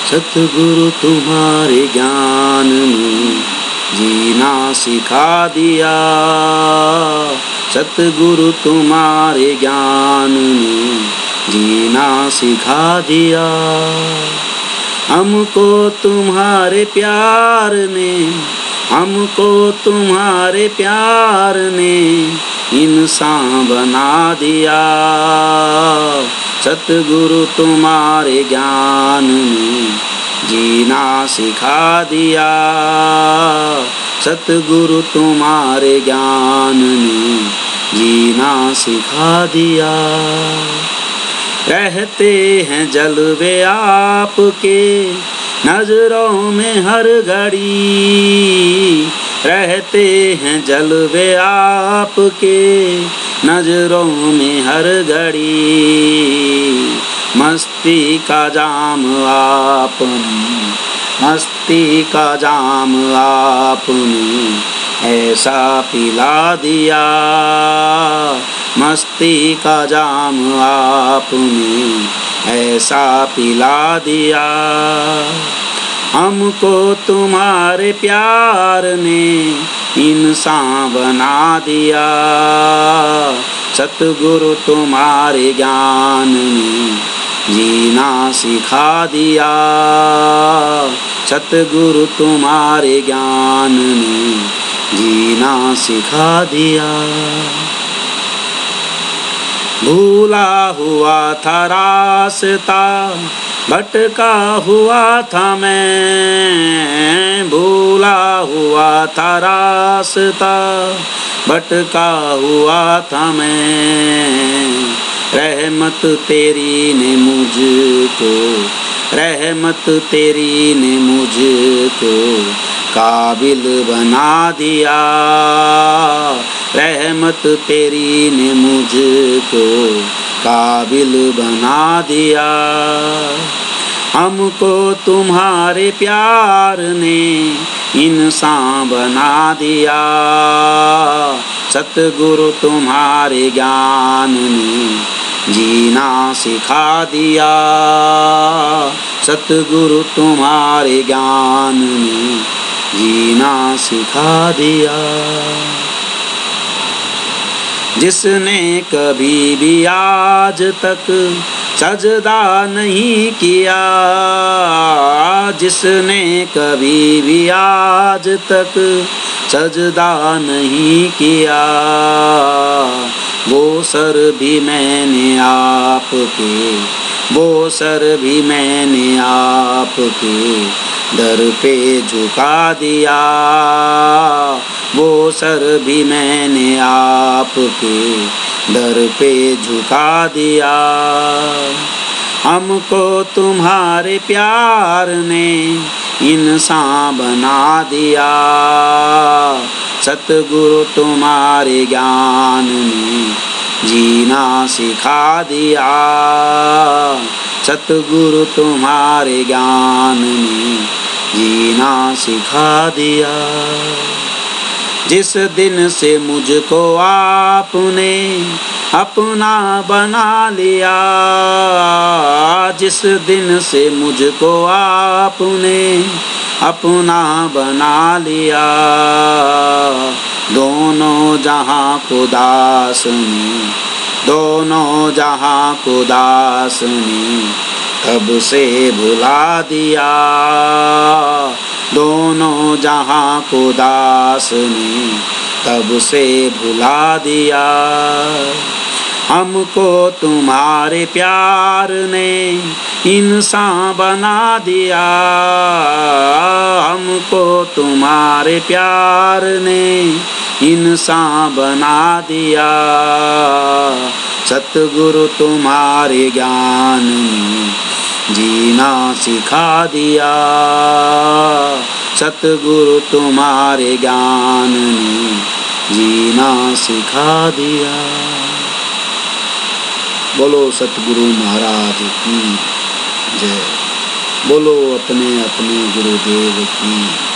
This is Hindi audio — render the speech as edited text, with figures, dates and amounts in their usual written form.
सतगुरु तुम्हारे ज्ञान में जीना सिखा दिया। सतगुरु तुम्हारे ज्ञान ने जीना सिखा दिया। हमको तुम्हारे प्यार ने, हमको तुम्हारे प्यार ने इंसान बना दिया। सतगुरु तुम्हारे ज्ञान ने जीना सिखा दिया। सतगुरु तुम्हारे ज्ञान ने जीना सिखा दिया। रहते हैं जलवे आपके नजरों में हर घड़ी। रहते हैं जलवे आपके नजरों में हर घड़ी। मस्ती का जाम आपने, मस्ती का जाम आपने ऐसा पिला दिया। मस्ती का जाम आपने ऐसा पिला दिया। हमको तुम्हारे प्यार ने इंसान बना दिया। सतगुरु तुम्हारे ज्ञान ने जीना सिखा दिया। सतगुरु तुम्हारे ज्ञान ने जीना सिखा दिया। भूला हुआ था रास्ता, भटका हुआ था मैं। भूला हुआ था रास्ता, भटका हुआ था मैं। रहमत तेरी ने मुझको, रहमत तेरी ने मुझको काबिल बना दिया। रहमत तेरी ने मुझको काबिल बना दिया। हमको तुम्हारे प्यार ने इंसान बना दिया। सतगुरु तुम्हारे ज्ञान ने जीना सिखा दिया। सतगुरु तुम्हारे ज्ञान ने जीना सिखा दिया। जिसने कभी भी आज तक सजदा नहीं किया, जिसने कभी भी आज तक सजदा नहीं किया, वो सर भी मैंने आपके, वो सर भी मैंने आपके दर पे झुका दिया। वो सर भी मैंने आपके दर पे झुका दिया। हमको तुम्हारे प्यार ने इंसान बना दिया। सतगुरु तुम्हारे ज्ञान ने जीना सिखा दिया। सतगुरु तुम्हारे ज्ञान ने जीना सिखा दिया। जिस दिन से मुझको आपने अपना बना लिया, जिस दिन से मुझको आपने अपना बना लिया, दोनों जहां को दास ने, दोनों जहां को दास ने तब से भुला दिया। दोनों जहां को दास ने तब से भुला दिया। हमको तुम्हारे प्यार ने इंसान बना दिया। हमको तुम्हारे प्यार ने इंसान बना दिया। सतगुरु तुम्हारे ज्ञान ने जीना सिखा दिया। सतगुरु तुम्हारे ज्ञान ने जीना सिखा दिया। बोलो सतगुरु महाराज की जय। बोलो अपने अपने गुरुदेव की